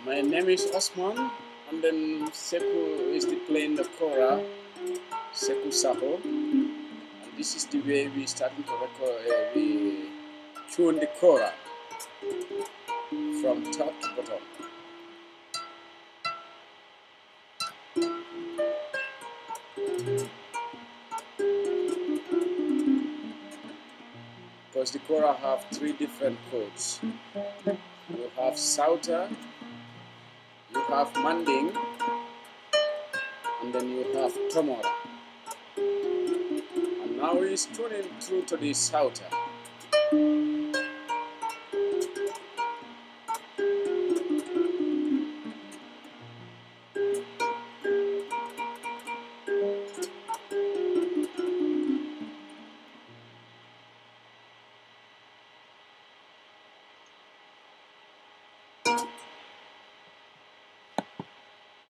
My name is Osman, and then Seku is the playing the kora, Seku Saho, and this is the way we starting to record. We tune the kora from top to bottom. Because the kora have three different codes. You have Sauta, you have Manding, and then you have Tomora. And now he's tuning through to the Sauta.